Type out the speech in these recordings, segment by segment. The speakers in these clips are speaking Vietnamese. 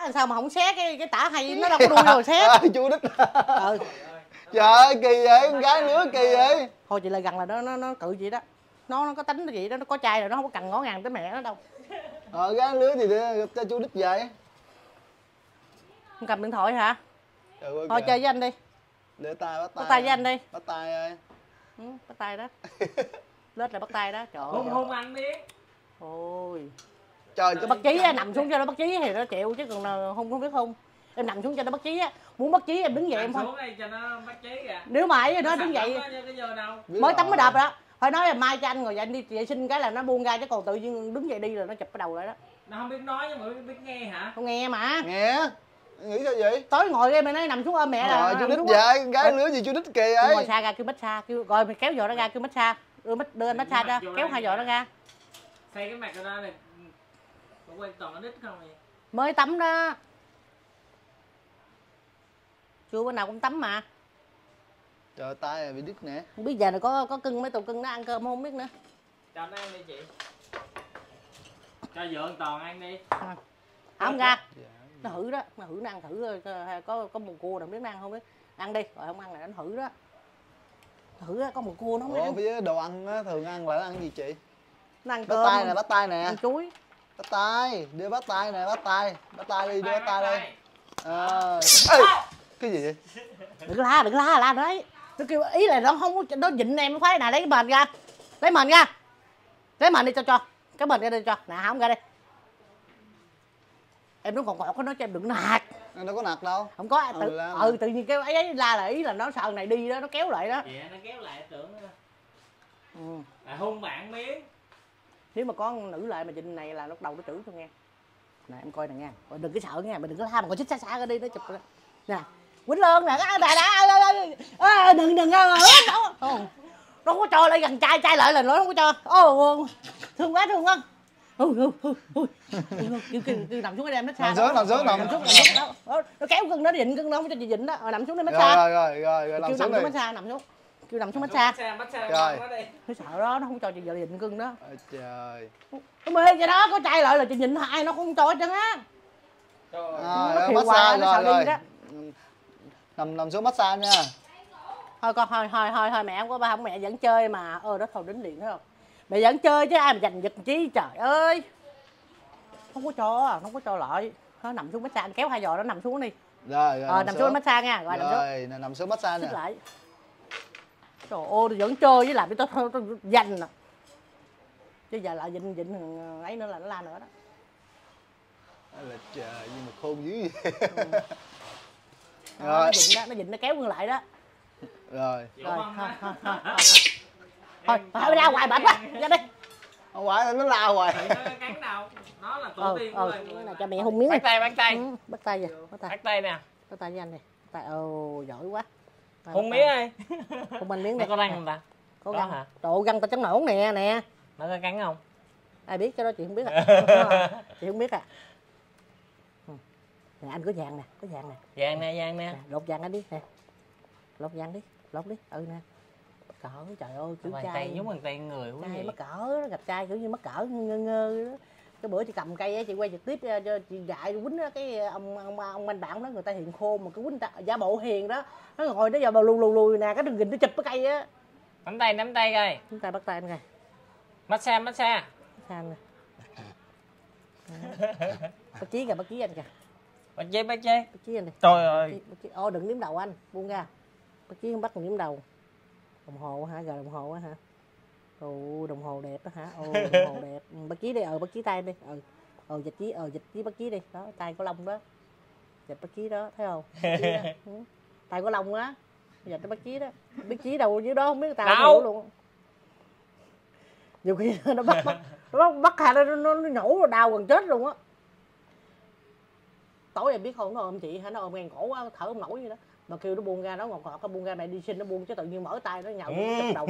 Sao mà không xé cái tả hay nó đâu có đuôi rồi xé. Chú đít. Trời ơi kỳ vậy, con gái lứa kỳ vậy. Thôi chị lại gần là nó cự chị đó. Nó có tính vậy đó, nó có trai rồi nó không có cần ngó ngàng tới mẹ nó đâu. Gái lứa thì cho chú đít vậy. Không cầm điện thoại hả? Thôi kìa. Chơi với anh đi. Để tay bắt tay. Bắt tay với anh đi. Bắt tay ơi. Bắt tay đó. Lết là bắt tay đó. Trời ơi. Hôn anh đi. Ôi. Trời cái bắt chí á, nằm xuống cho nó bắt chí thì nó chịu chứ còn không biết không. Em nằm xuống cho nó bắt chí á, muốn bắt chí em đứng dậy em thôi. Xuống đây cho nó bắt chí kìa. Nếu mà ấy nó đứng dậy mới tắm mới đập đó. Thôi nói là mai cho anh ngồi dậy đi vệ sinh cái là nó buông ra chứ còn tự nhiên đứng dậy đi là nó chụp cái đầu lại đó. Nó không biết nói nhưng mà biết nghe hả? Không nghe mà. Nghe. Nghĩ sao vậy? Tối ngồi đây mày nói nằm xuống ôm mẹ là chú đít vậy, gái lứa gì chú đít kỳ vậy? Ngồi xa ra kêu massage, kêu rồi mày kéo giò nó ra kêu massage, đưa anh massage ra, kéo hai giò nó ra. Xây cái mặt ra này. Còn quay toàn nó đít không vậy? Mới tắm đó. Chưa bữa nào cũng tắm mà. Trời tay rồi bị đứt nè. Không biết giờ này có cưng mấy tụi cưng nó ăn cơm không biết nữa. Cho nó ăn đi chị. Cho vợ Toàn ăn đi. Không ra. Nó hử đó, nó hử nó ăn thử có một cua nào biết nó ăn không biết. Ăn đi, rồi không ăn là nó hử đó. Thử á, có một cua nó không biết. Ủa với đồ ăn á, thường ăn là nó ăn gì chị? Nó ăn cơm. Bắt tay nè. Ăn chuối. Bắt tay, đưa bắt tay nè, bắt tay đi, đưa bắt tay đi. Cái gì vậy? Đừng la đấy. Nó kêu ý là nó không nó nhịn em khoái nè, lấy cái mền ra. Lấy mền ra. Lấy mền đi cho. Cái mền ra đi cho. Nè không ra đi. Em nó còn ngọt nó cho em đừng nạt. Nó có nạt đâu. Không có tự nhiên cái ấy la là ý là nó sợ này đi đó, nó kéo lại đó. Dạ nó kéo lại tưởng là hung bạn miếng. Nếu mà có nữ lại mà trình này là lúc đầu nó chửi cho nghe. Nè em coi nè nha. Rồi đừng có sợ nghe, mày đừng có la mà còn xích xa ra đi nó chụp. Nè. Quýnh lơn nè, đừng nó có cho lại gần trai lại là nó không có cho. Thương quá. Kêu nằm xuống cái đem nó xa. Nằm xuống. Nó kéo cưng nó dịnh cưng nó không cho chị dịnh đó. Rồi nằm xuống đây massage. Rồi nằm xuống đi. Nằm xuống. Kêu nằm xuống massage. Rồi. Nó sợ đó, nó không cho chị vợ dịnh cưng đó. Trời. Nó mê vậy đó, có trai lại là chị dịnh hai nó không cho hết trơn á. Nó massage rồi. Nằm xuống massage nha. Thôi con thôi mẹ không có ba không mẹ vẫn chơi mà. Đó thôi đến liền thấy không? Mẹ vẫn chơi chứ ai mà giành giật chí trời ơi. Không có cho lại. Nó nằm xuống massage kéo hai giò nó nằm xuống đi. Rồi nằm xuống massage nha. Rồi nằm xuống massage nè. Lại. Trời ơi vẫn chơi với làm cho tao giành nè. Chứ giờ lại dịnh ấy nữa là nó la nữa đó. Là trời nhưng mà khôn dữ vậy. Rồi. Nó dịnh nó kéo ngược lại đó. Rồi. Thôi ra ngoài bệnh quá. Ra đi. Không phải nó la hoài. Nó cắn đâu. Nó là tổ tiên của loài người. Cho mẹ hôn miếng. Bắt tay. Bắt tay vậy. Bắt tay nè. Bắt tay với anh nè. Tay giỏi quá. Hôn miếng ơi. Hôn anh miếng đi. Có răng không ta? Có răng hả? Độ răng tao trắng nổn nè. Nó có cắn không? Ai biết cái đó chị không biết chị không biết à. Nè anh có vàng nè, Vàng nè. Lột vàng anh đi nè. Lột vàng đi, lột đi. Nè. Cỡ trời ơi kiểu trai giống bằng tay người quá. Trai mắc cỡ gặp trai kiểu như mắc cỡ ngơ đó. Cái bữa chị cầm cây á chị quay trực tiếp cho chị dạy quýnh cái ông anh bạn đó người ta hiền khôn mà cái quýnh giả bộ hiền đó. Nó ngồi đó giờ bầu lùi nè cái đường gìn nó chụp cái cây á. Nắm tay coi. Nắm tay bắt tay anh coi. Massage. Nè. Bắt chí anh kìa. Bắt chí anh đi. Trời ơi. Đừng liếm đầu anh, buông ra. Bắt chí không bắt đừng liếm đầu. Đồng hồ hả? Giờ đồng hồ á hả? Đồng hồ đẹp á hả? Đồng hồ đẹp. Bắt chí đi, bắt chí tay đi. Dịch chí bắt chí đi. Đó, tay có lông đó. Dịch bắt chí đó, thấy không? Tay có lông á. Dịch nó bắt chí đó. Bắt chí đâu dưới đó không biết tao đâu luôn. Nhiều khi nó bắt hà nó nhổ rồi đau gần chết luôn á. Tối em biết không nó ôm chị hả, nó ôm ngang cổ á, thở không nổi vậy đó. Mà kêu nó buông ra nó ngọt nó buông ra mẹ đi sinh nó buông chứ tự nhiên mở tay nó nhậu nó đầu.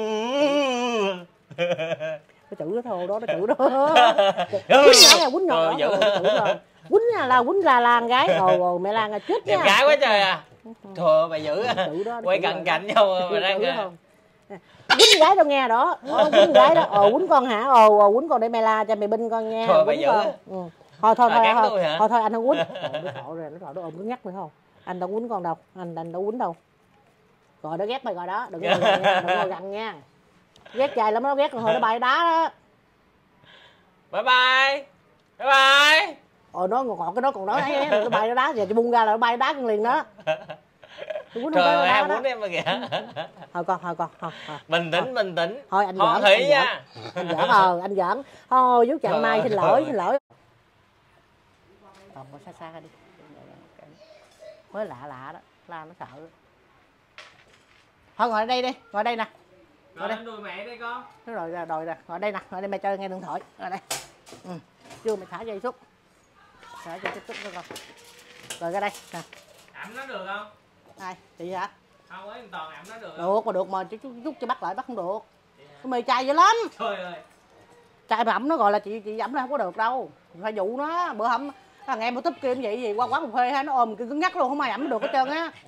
Nó chữ đó thôi đó, nó chữ đó. Quýnh nhỏ quýnh là con gái. Mẹ Lan là chết nha. Đẹp gái quá trời à. Thôi mày dữ á. Quay cận cảnh nhau mà đang quýnh gái đâu nghe đó. Quýnh gái đó. Quýnh con hả? Quýnh con để mẹ la cho mẹ binh con nha. Thôi mày dữ. thôi thôi thôi kém thôi, tôi hả? thôi anh không quýnh. Nó thọ rồi, nó ôm cứng nhắc nữa không? Anh đâu quýnh con đâu, anh đâu quýnh đâu. Rồi nó ghét mày rồi đó, đừng ngồi gần nha, đừng ngồi gần nha. Ghét trai lắm nó ghét con hồi nó bay đá đó. Bye bye. Bye bye. Nó ngọt cái đó còn nói ấy nó bay nó đá, giờ bung ra là nó bay đá con liền đó. Trời ơi, ai muốn em mà kìa. Thôi con. Bình tĩnh. Thôi anh Ho giỡn. thủy nha. Anh giỡn anh giỡn. Thôi giúp chặn mai xin lỗi. Còn có xa đi. Mới lạ đó, la nó sợ. Thôi ngồi đây đi, ngồi đây nè. Ngồi đây nuôi mẹ đây con. Nó rồi nè, ngồi đây mẹ chơi nghe điện thoại. Ngồi đây. Chưa mày thả dây xúc. Thả dây xúc cho con. Rồi ra đây nè. Ẩm nó được không? Ai, chị hả? Không ấy toàn ẩm nó được không? Được mà chút cho bắt lại bắt không được. Cái mày chai dữ lắm. Trời ơi. Chai mà ẩm nó gọi là chị ẩm nó không có được đâu. Phải dụ nó, bữa hâm thằng em mua túp kia vậy gì qua quán cà phê ha nó ôm cứng nhắc luôn không ai ẩm nó được hết trơn á.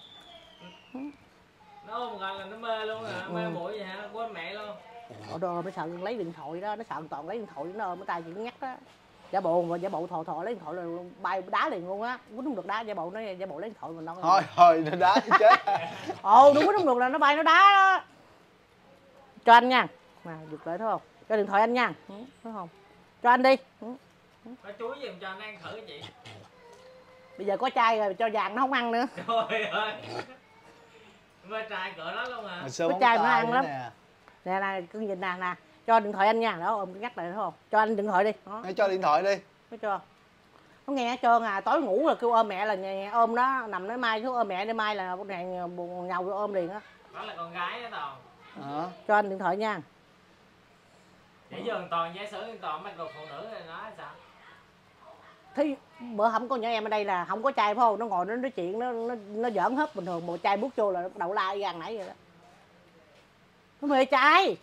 Nó ôm gần là nó mê luôn hả? Mê mũi vậy hả? Quên mẹ luôn. Đồ nó sợ lấy điện thoại đó, nó sợ toàn lấy điện thoại nó ôm cái tay chị nhắc đó. Giả bộ thò lấy điện thoại là bay đá liền luôn á, quýnh không được đá, giả bộ lấy điện thoại mình đâu. Thôi nó đá chết. Đúng quýnh không được là nó bay nó đá đó. Cho anh nha. Mà giật lại thấy không? Cho điện thoại anh nha. Thấy không? Cho anh đi. Có chuối giùm cho anh ăn thử chị. Bây giờ có chai rồi cho vàng nó không ăn nữa. Trời ơi. Mê trai cỡ đó luôn hả? Có chai nó ăn lắm. Nè cứ nhìn nè. Cho điện thoại anh nha. Đó ôm nhắc lại thấy không? Cho anh điện thoại đi. Nó cho điện thoại đi. Nó cho. Nó nghe hết trơn à, tối ngủ là kêu ôm mẹ là nhà ôm đó, nằm nói mai xuống ôm mẹ đi mai là con này buồn nhầu ôm liền á. Đó là con gái đó Toàn. Cho anh điện thoại nha. Nãy giờ Toàn giả sử Toàn mặc đồ phụ nữ rồi nói sao? Thì bữa hổm con nhỏ em ở đây là không có chai phải không? Nó ngồi nó nói chuyện nó giỡn hết bình thường, một chai bước vô là đậu la gan nãy vậy đó. Nó mê chai.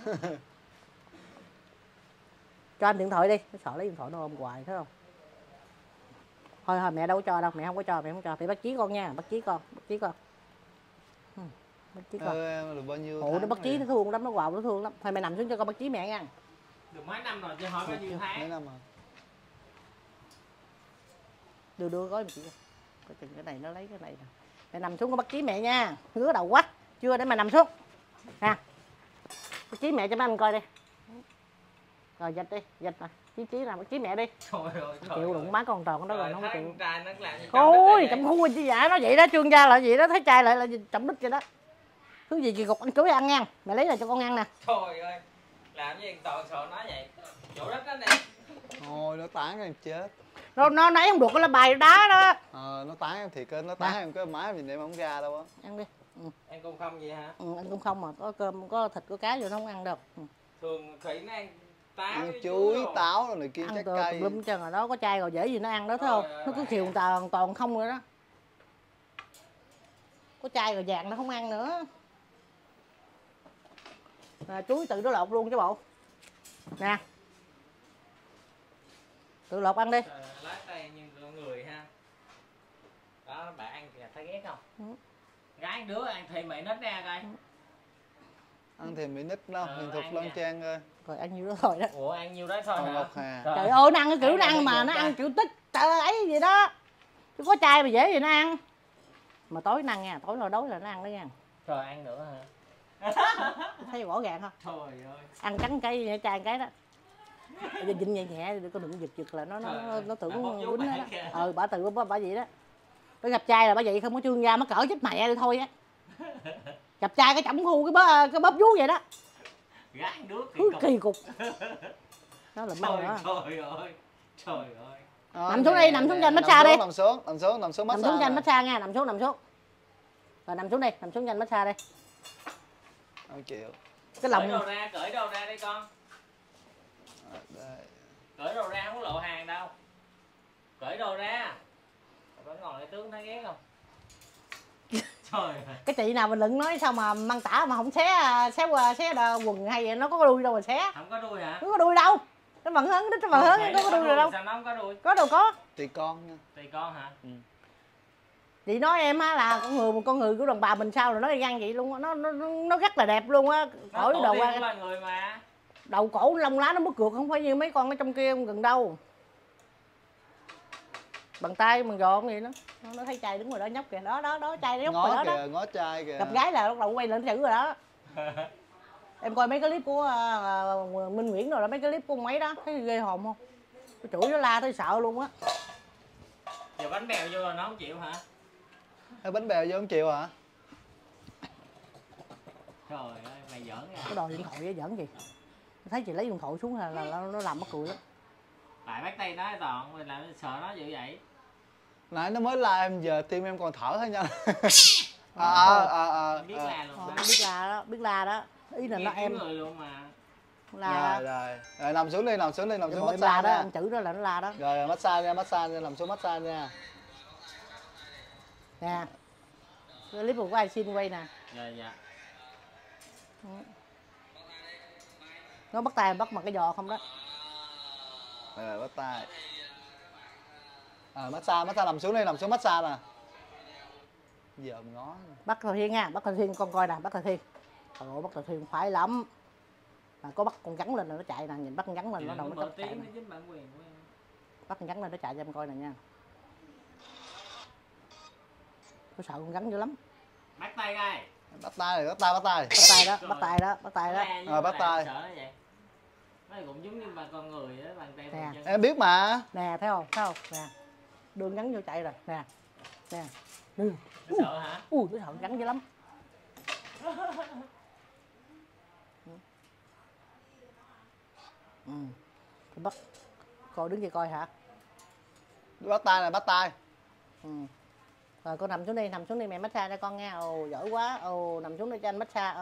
Cho anh điện thoại đi, nó sợ lấy điện thoại nó ôm hoài thấy không? Thôi mẹ đâu có cho đâu, mẹ không cho. Phải bắt chí con nha, bắt chí con. Bắt chí con. Em được bao nhiêu nó bắt chí nó thương lắm, nó quào nó thương lắm. Thôi mẹ nằm xuống cho con bắt chí mẹ nha. Được mấy năm rồi chứ hỏi bao nhiêu tháng? Mấy năm rồi. Đưa gói chị. Coi chừng cái này nó lấy cái này nè. Mẹ nằm xuống con bắt chí mẹ nha. Ngứa đầu quá. Chưa để mà nằm xuống. Nè. Bắt chí mẹ cho mấy anh coi đi. Rồi dịch đi, dịch nè. Chí nào bắt chí mẹ đi. Trời ơi. Chịu đụng má con tròn đó rồi nó không chịu. Trai nó làm ôi chậm khui chứ dạ nó vậy đó, trương gia là vậy đó, thấy trai lại là chậm đít vậy đó. Thứ gì kỳ cục ăn chuối ăn nha. Mẹ lấy ra cho con ăn nè. Trời ơi. Làm gì Toàn sợ nó vậy? Chỗ đất đó nè. Thôi nó tán em chết. Nó nấy không được cái là bài đá đó. Nó tán em thiệt, nó tán em cái má vì em không ra đâu á. Ăn đi. Ăn cơm không vậy hả? Ăn cơm không mà có cơm có thịt có cá vô nó không ăn đâu. Thường Thủy nó ăn táo Ăn chuối, táo rồi này kia ăn trái cây. Lum chân rồi đó, có chai rồi dễ gì nó ăn đó thấy không? Nó cứ khiều toàn không rồi đó. Có chai rồi vàng nó không ăn nữa. Chuối tự nó lột luôn chứ bộ. Nè. Tự lột ăn đi. Lá tay như người ha. Đó bạn ăn kìa, thấy ghét không? Gái đứa ăn thì mày nít ra coi. Ăn thì mỹ nít đâu, hiền thục Loan Trang ơi. Rồi ăn nhiêu đó rồi đó. Ủa ăn nhiêu đó thôi hả? Ngọc Hà. Trời ơi nó ăn cái kiểu nó ăn mà nó ăn kiểu tích ấy gì đó. Chứ có chai mà dễ gì nó ăn. Mà tối nó ăn nha, tối nó đói là nó ăn đó nha. Trời ăn nữa hả? Thấy rõ ràng không? Trời ơi. Ăn cắn cái chai cái đó. Bây giờ dinh nhẹ nhẹ đừng có đừng giật là nó tưởng quýnh đó. Bà tự bà vậy đó. Nó gặp trai là bà vậy không có trương gia, nó cỡ chết mẹ đi thôi á. Gặp trai cái chổng khu cái bóp vú vậy đó. Gái nước kỳ cục. Nó là măng nữa. Trời ơi. Trời ơi. Nằm xuống đi, nằm xuống cho anh massage đi. Nằm xuống massage. Nằm xuống cho anh massage nha, nằm xuống. Rồi nằm xuống đi, nằm xuống cho anh massage đi. Không chịu. Cái lòng Cởi đồ ra đi con. Cởi đồ ra không có lộ hàng đâu. Cởi đồ ra. Vẫn ngồi lại tướng thấy ghét không? Trời. Cái chị nào mình đừng nói sao mà măng tả mà không xé quần hay vậy, nó có đuôi đâu mà xé. Không có đuôi hả? Không có đuôi đâu. Nó bằng hớn, nó bằng hớn, nó có đuôi rồi đâu. Sao nó không có đuôi? Có đâu có. Tùy con nha. Tùy con hả? Chị nói em á là con người của đồng bào mình sao rồi nó gan vậy luôn á, nó rất là đẹp luôn á. Khỏi đầu qua là người mà. Đầu cổ lông lá nó mất cược không phải như mấy con ở trong kia gần đâu. bằng tay bằng gòn vậy đó. Nó thấy trai đứng ngoài đó nhóc kìa, đó trai nó nhóc ngó ngoài đó, kìa, đó. ngó trai kìa. Gặp gái là bắt đầu quay lên chữ rồi đó. Em coi mấy cái clip của Minh Nguyễn rồi đó, mấy cái clip của ông ấy đó, thấy ghê hồn không? Cái chửi nó la tới sợ luôn á. Giờ bánh bèo vô là nó không chịu hả? Hay bánh bèo vô không chịu hả? Trời ơi, mày giỡn ra. Cái đòi điện thoại với giỡn gì? Thấy chị lấy điện thoại xuống là nó làm mắc cười lắm. Tại bắt tay nó Toàn, mình làm sợ nó dữ vậy. Nãy nó mới la em, giờ tim em còn thở thôi nha. Biết la luôn. Biết la đó. Ý là Nghe nó em người luôn mà. la. Rồi nằm xuống đi, nằm xuống Em massage la đó, nha. em chữ đó là nó la đó. Rồi massage nha, nằm xuống massage nha. Nè. Cái clip của ai xin quay nè. Dạ. Nó bắt tay bắt bằng cái giò không đó. Rồi bắt tay. Massage nằm xuống massage nè. Giờ ngó. Bắt Thờ Thiên nha, bắt Thờ Thiên con coi nè, bắt Thờ Thiên. Trời ơi, bắt Thờ Thiên phải lắm. Mà có bắt con rắn lên là nó chạy nè, nhìn bắt con rắn lên nó đầu nó tóc chạy nè. Bắt con rắn lên nó chạy cho em coi nè nha. Tôi sợ con rắn dữ lắm. Bắt tay coi. Bắt tay. Bắt tay đó. Rồi bắt tay. Sợ nó vậy. Nó cũng giống như bà con người đó, bàn tay bàn chân. Em biết mà. Nè, thấy không? Nè. Đường rắn vô chạy rồi, nè. Nó sợ hả? Nó sợ rắn dữ lắm. Bắt coi đứng gì coi hả? Bắt tay. Rồi con nằm xuống đi mẹ massage cho con nghe. Ồ giỏi quá. Nằm xuống đây cho anh massage.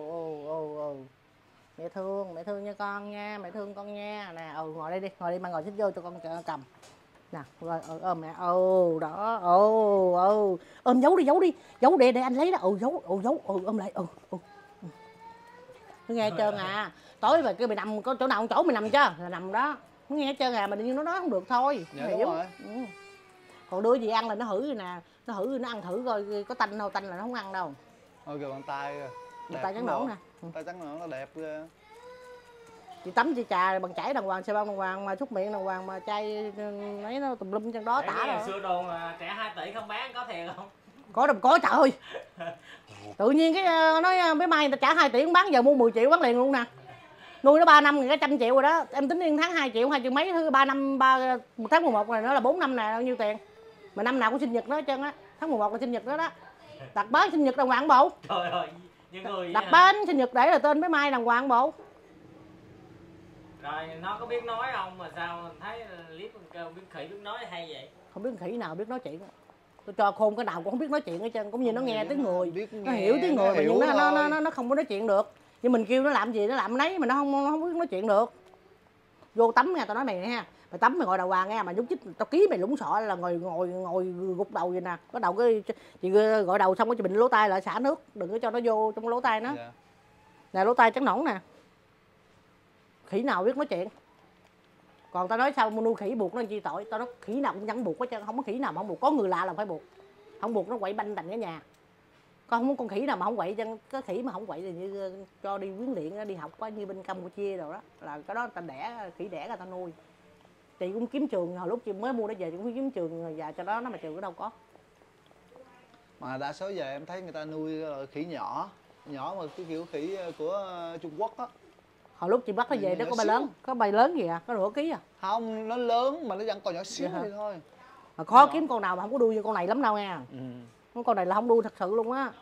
Mẹ thương nha con nha, mẹ thương con nha. Nè, ngồi đây đi, mà ngồi xích vô cho con cầm. Nè, rồi ôm mẹ. Đó. Ôm giấu đi. Giấu để anh lấy đó. Giấu. Ôm lại. Nó nghe hết trơn à. Tối mà kêu mày nằm có chỗ nào không chỗ mày nằm chứ, là nằm đó. Nó nghe hết trơn à, mà tự nhiên nó nói không được thôi. Dạ, hiểu. đúng rồi. Còn đưa gì ăn là nó hử rồi nè. Nó ăn thử coi có tanh đâu, tanh là nó không ăn đâu. Ôi kìa bàn tay kìa. Bàn tay trắng nõn nè. Tay trắng nõn nó đẹp ghê. Chị tắm chị trà bằng chải đàng hoàng, xà bông đàng hoàng, mà xúc miệng đàng hoàng, mà chai ấy nó tùm lum trên đó tả rồi. Xưa đồn trẻ 2 tỷ không bán, có thiệt không? Có đâu có, trời ơi. Tự nhiên cái nói bé Mai người ta trả 2 tỷ không bán, giờ mua 10 triệu bán liền luôn nè. Nuôi nó 3 năm thì cả 100 triệu rồi đó. Em tính yên tháng 2 triệu mấy thứ 3 năm 1 tháng 11 này nó là 4 năm nè, bao nhiêu tiền. Mà năm nào cũng sinh nhật nó hết trơn á. Tháng 11 là sinh nhật đó đó. Đặt bánh sinh nhật đàng hoàng bộ. Trời ơi, như người đặt bánh sinh nhật để là tên bé Mai đàng hoàng bộ. Rồi nó có biết nói không mà sao thấy clip kêu biết khỉ biết nói hay vậy? Không biết khỉ nào biết nói chuyện. Tôi cho khôn cái nào cũng không biết nói chuyện hết trơn, cũng như nó nghe tiếng người, nó hiểu tiếng người mà nhưng nó không có nói chuyện được. Nhưng mình kêu nó làm gì nó làm nấy mà nó không biết nói chuyện được. Vô tắm nha, tao nói mày nha, mày tắm mày ngồi đàng hoàng nha, mà nhúc chích tao ký mày lũng sọ là ngồi gục đầu vậy nè, có đầu cái chị gọi đầu xong cái chị bình lỗ tai lại xả nước, đừng có cho nó vô trong lỗ tai nó. Nè lỗ tai trắng nõn nè. Khỉ nào biết nói chuyện. Còn tao nói sao nuôi khỉ buộc nó chi tội, tao nói khỉ nào cũng chẳng buộc hết trơn, không có khỉ nào mà không buộc, có người lạ là phải buộc. Không buộc nó quậy banh thành cái nhà. Con không có con khỉ nào mà không quậy chân, cái khỉ mà không quậy thì như cho đi huấn luyện đi học quá như bên Campuchia rồi đó, là cái đó ta đẻ khỉ đẻ ra ta nuôi. Chị cũng kiếm trường, hồi lúc chị mới mua nó về chị cũng kiếm trường và cho đó nó mà trường ở đâu có. Mà đa số giờ em thấy người ta nuôi khỉ nhỏ mà cái kiểu khỉ của Trung Quốc á. Hồi lúc chị bắt nó về đó có bài lớn gì à, có nửa ký à? Không, nó lớn mà nó vẫn còn nhỏ xíu vậy thôi. Mà khó kiếm con nào mà không có đuôi như con này lắm đâu nha. Con này là không đuôi thật sự luôn á.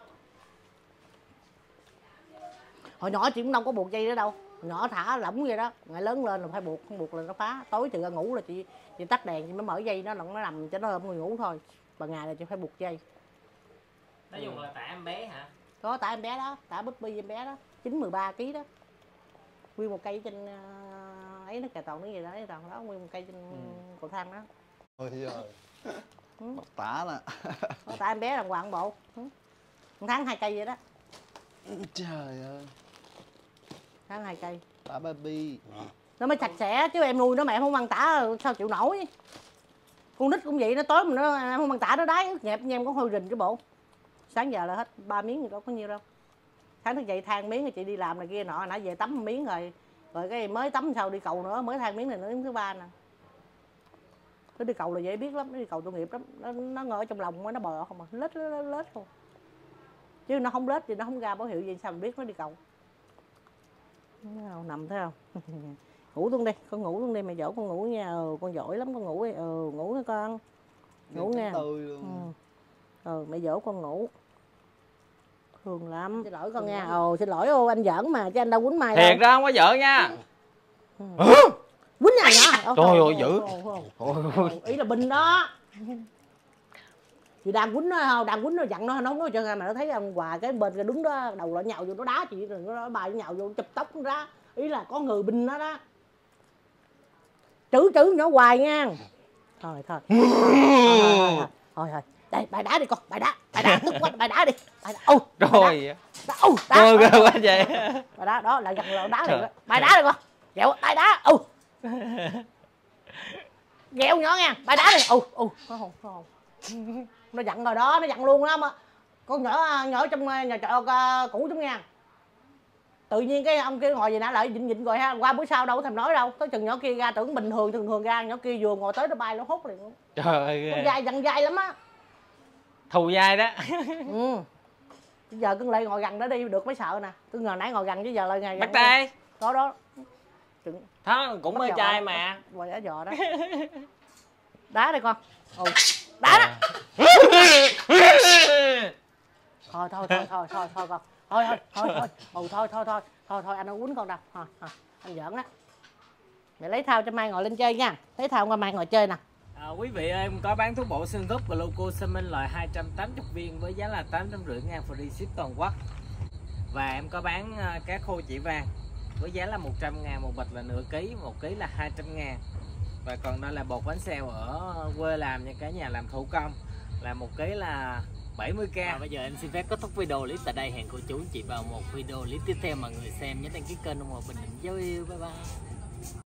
Hồi nhỏ chị cũng đâu có buộc dây nữa đâu, nhỏ thả lỏng vậy đó, ngày lớn lên là phải buộc, không buộc là nó phá. Tối chị ra ngủ là chị tắt đèn chị mới mở dây nó nằm cho nó ôm người ngủ thôi. Ban ngày là chị phải buộc dây. Nói dùng là tả em bé hả? Có tả em bé đó, tả Puppy em bé đó, 9-13 kg đó. Nguyên một cây trên ấy nó kè toàn cái gì đó, toàn đó nguyên một cây trên cầu thang đó. Ôi trời. Tả nè. Tả em bé đàng hoàng bộ. 1 tháng 2 cây vậy đó. Trời ơi. Tháng 2 cây. Tả baby. Nó mới sạch sẽ chứ em nuôi nó mà em không ăn tả sao chịu nổi. Con nít cũng vậy, nó tối mà nó không ăn tả nó đái ướt nhẹp như em có hôi rình cái bộ. Sáng giờ là hết 3 miếng thì đâu có nhiêu đâu. Sáng thức dậy than miếng thì chị đi làm này kia nọ, nãy về tắm 1 miếng rồi. Rồi cái mới tắm sau đi cầu nữa, mới than miếng này nữa miếng thứ 3 nè. Nó đi cầu là dễ biết lắm, nó đi cầu tội nghiệp lắm, nó ngồi ở trong lòng nó bò không à, lết không. Chứ nó không lết thì nó không ra báo hiệu gì sao mình biết nó đi cầu. Nằm thấy không? Ngủ luôn đi, con ngủ luôn đi, mày dỗ con ngủ nha. Con giỏi lắm, con ngủ đi. Ngủ nha con. Ngủ nha. Mày dỗ con ngủ. Thương lắm. Xin lỗi con nha. Xin lỗi anh giỡn mà, chứ anh đâu quýnh mai đâu. Thiệt đó, không có giỡn nha. Quýnh này hả? Trời ơi, dữ. Ý là Bình đó. Chị đang quýnh nó không? Đang quýnh nó dặn nó không nói cho mà nó thấy ông Hòa cái bên cái đứng đó đầu nó nhào vô nó đá chị, rồi nó bài nhào vô chụp tóc nó ra. Ý là có người Bình nó đó. Chữ nhỏ hoài nha. Thôi. Đây, bài đá đi con, bài đá tức quá, bài đá đi. Bài đá. Rồi. Đá. Ghê quá vậy. Bài đá đó là gần đá này. Bài đá đi con. Ghẹo, bài đá. Ghẹo nhỏ nha, bài đá đi. Không. Nó dặn rồi đó, nó dặn luôn đó mà. Con nhỏ trong nhà trọ cũ chúng nha. Tự nhiên cái ông kia ngồi gì nãy lại nhịn rồi ha, qua bữa sau đâu có thèm nói đâu. Tới chừng nhỏ kia ra tưởng bình thường ra, nhỏ kia vừa ngồi tới nó bay nó hốt liền luôn. Trời ơi. Con dai dằn dai lắm á. Thù dai đó. Bây giờ cưng lại ngồi gần đó đi được mới sợ nè. Cưng ngồi nãy ngồi gần chứ giờ lại ngày Bắt tay. Đó. Đó cũng mê trai mà. Quay ở giò đó. Đá đây con. Đá đó. Thôi con. Thôi anh không quýnh con đâu. Anh giỡn á. Mày lấy thao cho Mai ngồi lên chơi nha. Lấy thao qua Mai ngồi chơi nè. Quý vị ơi, em có bán thuốc bổ xương khớp Glucosamine loại 280 viên với giá là 850.000 free ship toàn quốc. Và em có bán cá khô chỉ vàng với giá là 100.000 một bịch là nửa ký, 1 ký là 200.000. Và còn đây là bột bánh xèo ở quê làm nha cả nhà, làm thủ công là 1 ký là 70k. Bây giờ em xin phép kết thúc video clip tại đây. Hẹn cô chú chị vào một video clip tiếp theo. Mọi người xem nhớ đăng ký kênh ủng hộ Bình Định Dấu Yêu. Bye bye.